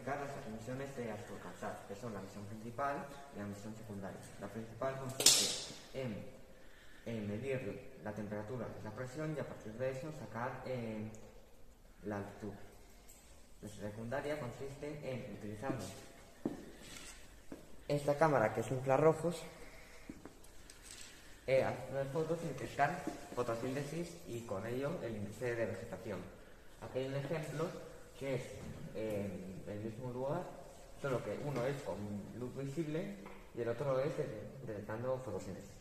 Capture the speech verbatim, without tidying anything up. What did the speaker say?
explicar las misiones de AstroCalSat, que son la misión principal y la misión secundaria. La principal consiste en, en medir la temperatura y la presión y a partir de eso sacar eh, la altitud. La secundaria consiste en utilizar esta cámara, que es infrarrojos, eh, hacer fotos sin detectar fotosíntesis y con ello el índice de vegetación. Aquí hay un ejemplo que es eh, el mismo lugar, solo que uno es con luz visible y el otro es detectando fotosíntesis.